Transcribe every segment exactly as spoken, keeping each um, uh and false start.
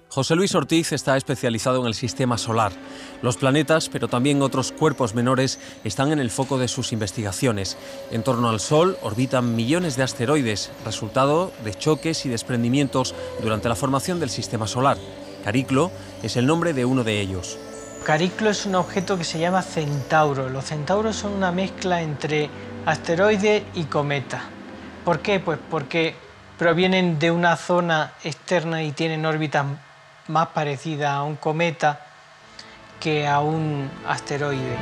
José Luis Ortiz está especializado en el sistema solar. Los planetas, pero también otros cuerpos menores, están en el foco de sus investigaciones. En torno al Sol orbitan millones de asteroides, resultado de choques y desprendimientos durante la formación del sistema solar. Cariclo es el nombre de uno de ellos. Cariclo es un objeto que se llama Centauro. Los centauros son una mezcla entre asteroide y cometa. ¿Por qué? Pues porque provienen de una zona externa y tienen órbitas más parecida a un cometa que a un asteroide.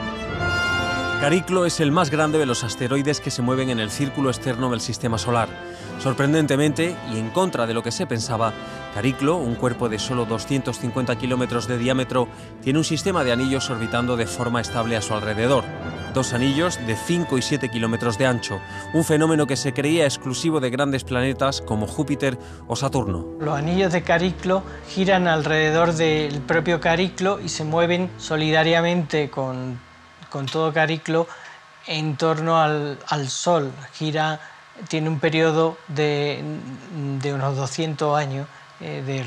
Cariclo es el más grande de los asteroides que se mueven en el círculo externo del sistema solar. Sorprendentemente, y en contra de lo que se pensaba, Cariclo, un cuerpo de solo doscientos cincuenta kilómetros de diámetro, tiene un sistema de anillos orbitando de forma estable a su alrededor. Dos anillos de cinco y siete kilómetros de ancho, un fenómeno que se creía exclusivo de grandes planetas como Júpiter o Saturno. Los anillos de Cariclo giran alrededor del propio Cariclo y se mueven solidariamente con, con todo Cariclo en torno al, al Sol. Gira, tiene un periodo de, de unos doscientos años eh, de,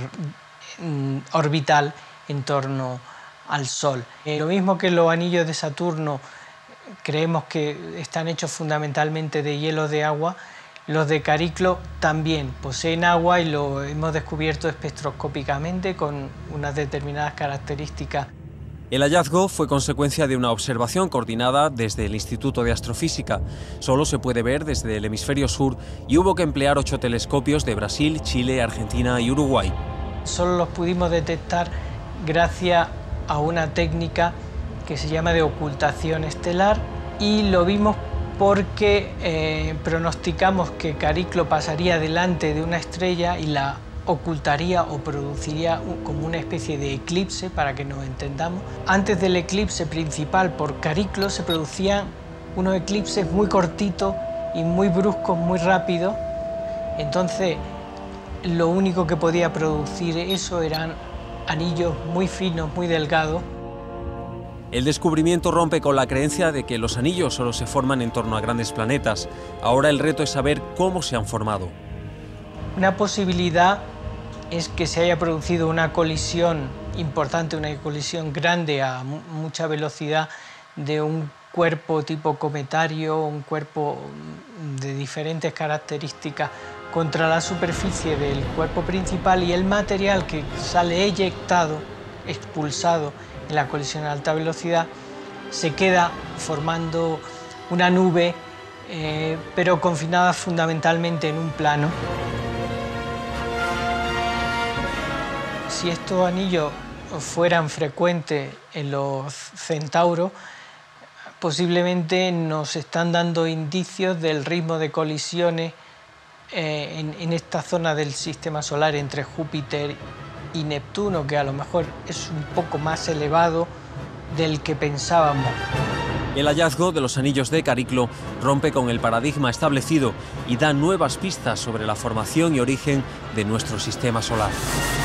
mm, orbital en torno al Sol. Eh, lo mismo que los anillos de Saturno creemos que están hechos fundamentalmente de hielo de agua, los de Cariclo también poseen agua y lo hemos descubierto espectroscópicamente con unas determinadas características. El hallazgo fue consecuencia de una observación coordinada desde el Instituto de Astrofísica. Solo se puede ver desde el hemisferio sur y hubo que emplear ocho telescopios de Brasil, Chile, Argentina y Uruguay. Solo los pudimos detectar gracias a una técnica que se llama de ocultación estelar, y lo vimos porque eh, pronosticamos que Cariclo pasaría delante de una estrella y la ocultaría o produciría un, como una especie de eclipse, para que nos entendamos. Antes del eclipse principal por Cariclo se producían unos eclipses muy cortitos y muy bruscos, muy rápidos. Entonces lo único que podía producir eso eran anillos muy finos, muy delgados. El descubrimiento rompe con la creencia de que los anillos solo se forman en torno a grandes planetas. Ahora el reto es saber cómo se han formado. Una posibilidad es que se haya producido una colisión importante, una colisión grande a mucha velocidad de un cuerpo tipo cometario, un cuerpo de diferentes características contra la superficie del cuerpo principal, y el material que sale eyectado, expulsado en la colisión a alta velocidad, se queda formando una nube, eh, pero confinada fundamentalmente en un plano. Si estos anillos fueran frecuentes en los centauros, posiblemente nos están dando indicios del ritmo de colisiones eh, en, en esta zona del sistema solar entre Júpiter y Neptuno, que a lo mejor es un poco más elevado del que pensábamos. El hallazgo de los anillos de Cariclo rompe con el paradigma establecido y da nuevas pistas sobre la formación y origen de nuestro sistema solar.